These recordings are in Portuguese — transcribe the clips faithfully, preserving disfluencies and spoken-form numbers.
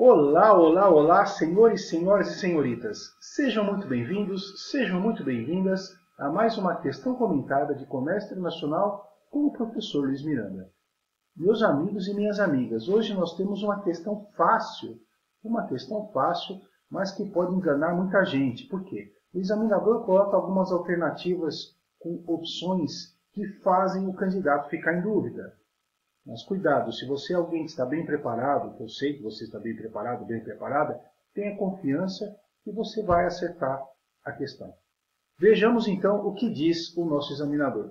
Olá, olá, olá, senhores, senhoras e senhoritas. Sejam muito bem-vindos, sejam muito bem-vindas a mais uma questão comentada de comércio internacional com o professor Luiz Miranda. Meus amigos e minhas amigas, hoje nós temos uma questão fácil, uma questão fácil, mas que pode enganar muita gente. Por quê? O examinador coloca algumas alternativas com opções que fazem o candidato ficar em dúvida. Mas cuidado, se você é alguém que está bem preparado, que eu sei que você está bem preparado, bem preparada, tenha confiança que você vai acertar a questão. Vejamos então o que diz o nosso examinador.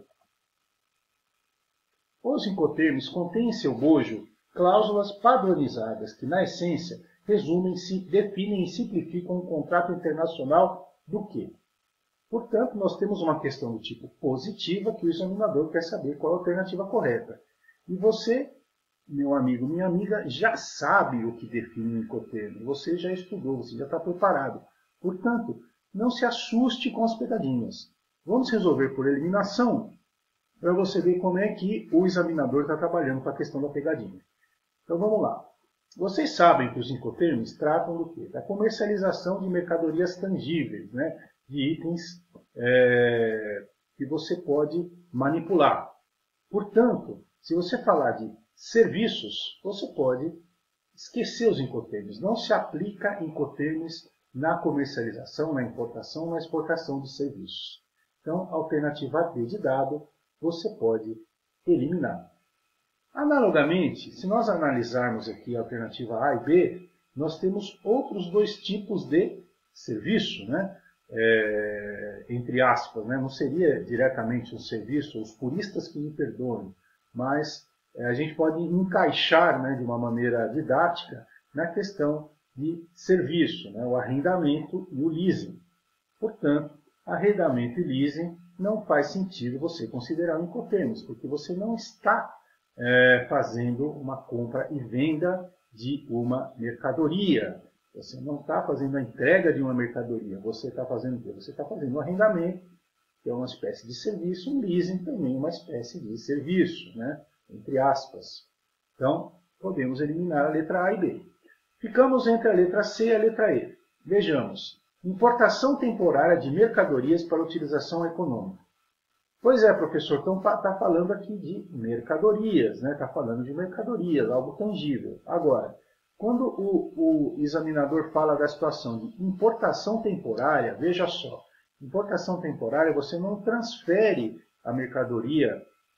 Os incoterms contêm em seu bojo cláusulas padronizadas que, na essência, resumem, definem e simplificam um contrato internacional do quê? Portanto, nós temos uma questão do tipo positiva que o examinador quer saber qual é a alternativa correta. E você, meu amigo, minha amiga, já sabe o que define um incoterm. Você já estudou, você já está preparado. Portanto, não se assuste com as pegadinhas. Vamos resolver por eliminação para você ver como é que o examinador está trabalhando com a questão da pegadinha. Então vamos lá. Vocês sabem que os incoterms tratam do quê? Da comercialização de mercadorias tangíveis, né? De itens é, que você pode manipular. Portanto, se você falar de serviços, você pode esquecer os incoterms. Não se aplica incoterms na comercialização, na importação, na exportação de serviços. Então, a alternativa D de dado, você pode eliminar. Analogamente, se nós analisarmos aqui a alternativa A e B, nós temos outros dois tipos de serviço, né? É, entre aspas, né? Não seria diretamente um serviço, os puristas que me perdoem, mas é, a gente pode encaixar, né, de uma maneira didática na questão de serviço, né? O arrendamento e o leasing. Portanto, arrendamento e leasing não faz sentido você considerar um incoterms, porque você não está é, fazendo uma compra e venda de uma mercadoria. Você não está fazendo a entrega de uma mercadoria. Você está fazendo o quê? Você está fazendo um arrendamento, que é uma espécie de serviço, um leasing também uma espécie de serviço, né? Entre aspas. Então, podemos eliminar a letra A e B. Ficamos entre a letra C e a letra E. Vejamos. Importação temporária de mercadorias para utilização econômica. Pois é, professor, então está falando aqui de mercadorias, né? Está falando de mercadorias, algo tangível. Agora, quando o, o examinador fala da situação de importação temporária, veja só, importação temporária você não transfere a mercadoria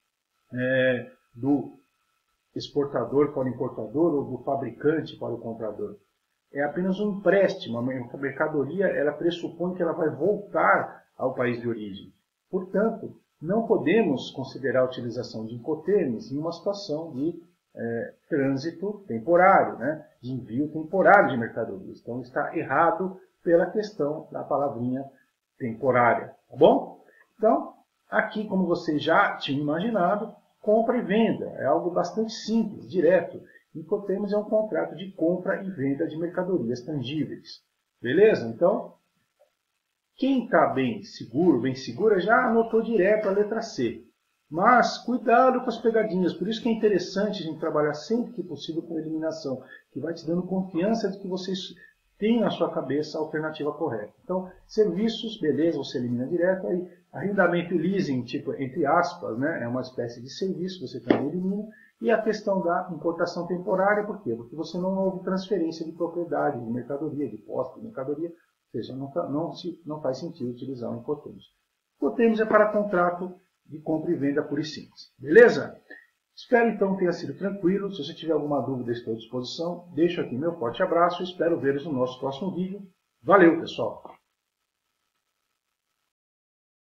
é, do exportador para o importador ou do fabricante para o comprador. É apenas um empréstimo. A mercadoria ela pressupõe que ela vai voltar ao país de origem. Portanto, não podemos considerar a utilização de incoterms em uma situação de é, trânsito temporário, né? De envio temporário de mercadorias. Então está errado pela questão da palavrinha temporária. Tá bom? Então, aqui, como vocês já tinham imaginado, compra e venda é algo bastante simples, direto. Incoterms é um contrato de compra e venda de mercadorias tangíveis. Beleza? Então, quem está bem seguro, bem segura, já anotou direto a letra C. Mas cuidado com as pegadinhas, por isso que é interessante a gente trabalhar sempre que possível com eliminação, que vai te dando confiança de que vocês têm na sua cabeça a alternativa correta. Então, serviços, beleza, você elimina direto. Aí, arrendamento e leasing, tipo, entre aspas, né, é uma espécie de serviço, você também elimina. E a questão da importação temporária, por quê? Porque você não houve transferência de propriedade, de mercadoria, de posse de mercadoria, ou seja, não, não, se, não faz sentido utilizar um incoterms. Incoterms é para contrato de compra e venda pura e simples. Beleza? Espero então que tenha sido tranquilo. Se você tiver alguma dúvida, estou à disposição. Deixo aqui meu forte abraço e espero vê-los no nosso próximo vídeo. Valeu, pessoal!